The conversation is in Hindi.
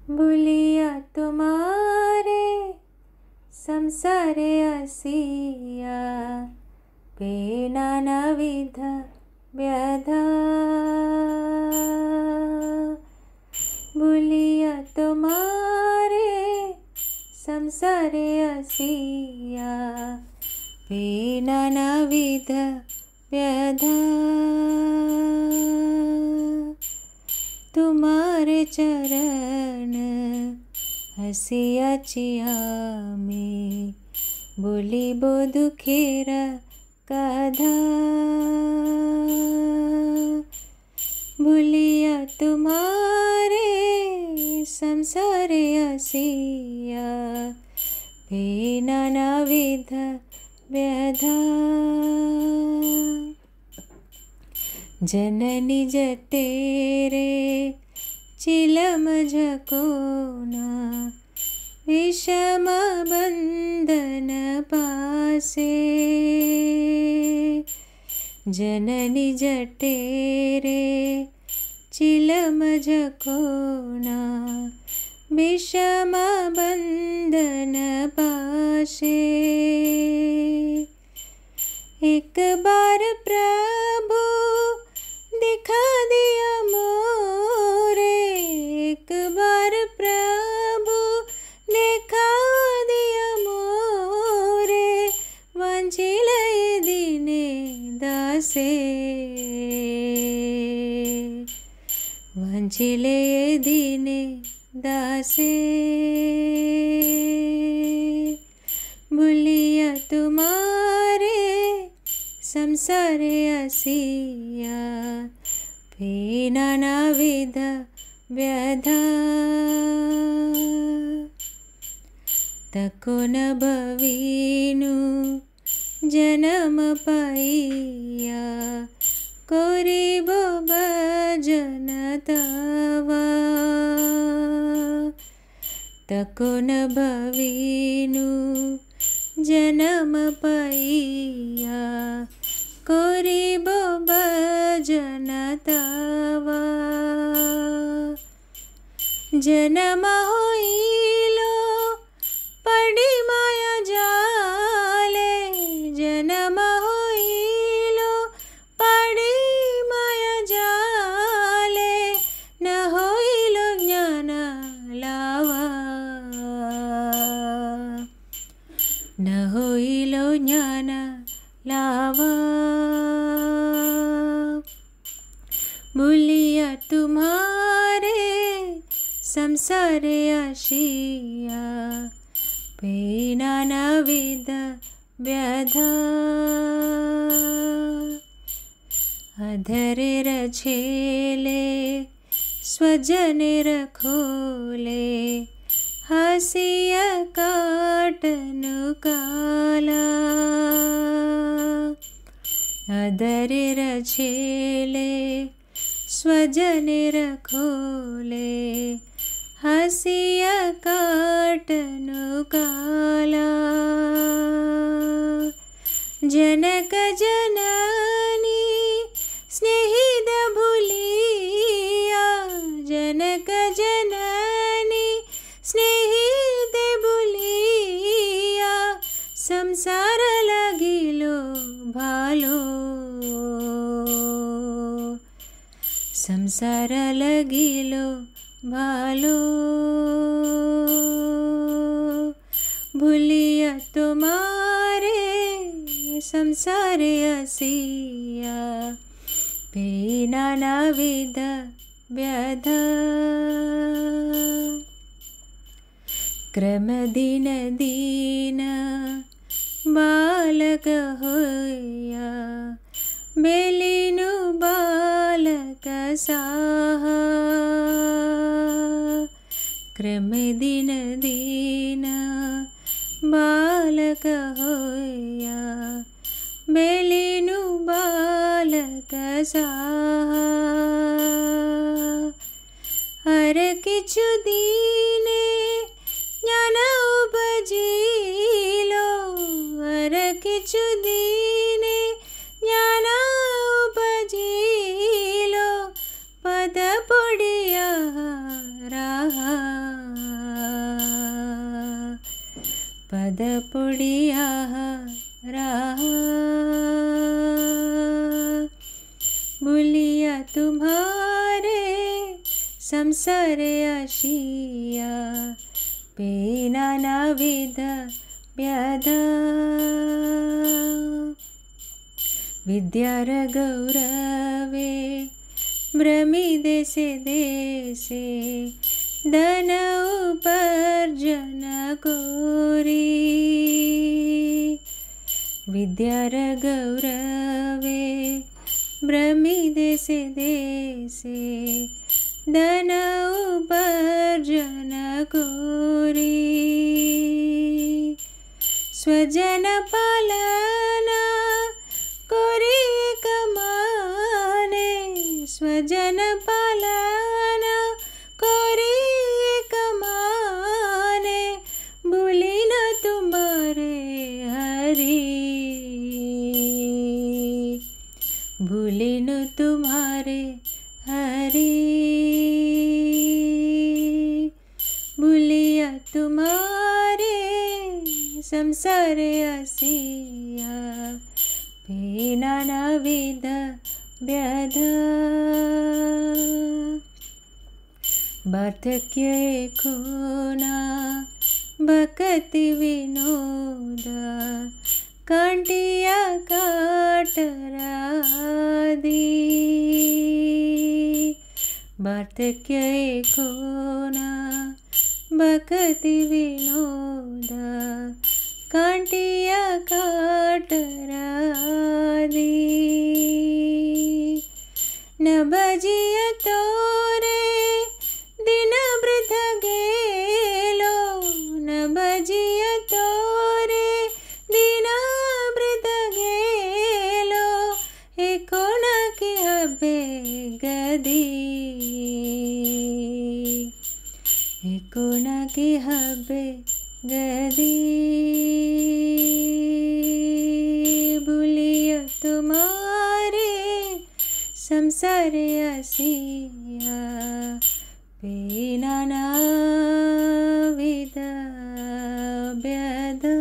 भूलिया तुम्हारे संसारे आसिया पे नानाविध व्यधा। भूलिया तुम्हारे संसारे आसिया पे नानाविध व्यधा। तुम्हारे चरण हसिया चिया में बोली बो दुखेरा कधा। भूलिया तुम्हारे संसारे हसिया पे नानाविध व्यधा। जननी जटेरे चिलम झकोना विषम बंधन पासे। जननी जटेरे चिलम झकोना विषम बंधन पासे। एक बार प्रभु दिखा दिया मोरे। एक बार प्रभु दिखा दिया मोरे। वांछिले दिने दासे। वांछिले दिने दासे। भूलिया तुम्हारे संसारे आसिया पे नानाविध व्यधा। तको न भवीनु जन्म पाइया कोरिबो भजन तवा। तको न भवीनु जन्म पाइया कोरिबो भजन तवा। जन्म होइलो पड़ी माया जाले। जन्म होइलो पड़ी माया जाले। न होइलो ज्ञान लावा। न होइलो ज्ञान लावा। भूलिया तुम्हारे संसारे आशिया पे नानाविध व्यधा। अधरे रछेले स्वजने रखोले हसिया काटनु काला। अधरे रछेले स्वजने रखोले हसिया काटनु काला। जनक जननी स्नेहित भूलिया। जनक जननी स्नेहित भूलिया। संसार लगिलो भालो। संसार लगिलो भालो। भूलिया तुम्हारे संसारे आसिया पे नानाविध व्यधा। क्रम दिन दीन बालक होया बेलिनु बालक साहा। क्रम दिन दीन बालक होया बेलिनु बालक साहा। हर किछु दीने ज्ञान उपजिलो। हर किछु दीने ज्ञान उपजिलो। पद पड़िया रहा। पद पुड़िया रहा। भूलिया तुम्हारे संसार आशिया, पे नानाविध व्याधा। विद्यार गौरवे भ्रमि देशे देशे, धन उपार्जन कोरी। विद्यार गौरवे भ्रमि देशे देशे, धन उपार्जन कोरी। स्वजन पालना कोरी कमाने, स्वजन पालना कोरी कमाने, भूली न तुम्हारे हरि, भूली न तुम्हारे हरि। भूलिया तुम्हारे संसार आसिया, पे नानाविध व्याधा। वार्धक्य खूना भक्ति विनोदा, कांटिया काटरादी। वार्धक्य खूना भक्ति विनोदा, कांटिया काटरादी। न बजिया तोरे दिन वृथ गेलो, न बजिया तोरे दिन वृथ गेलो। हे कोण की हबे गदी, हे कोण की हबे गदी। भूलिया तुम्हारे संसार आसिया, पे नानाविध व्याधा।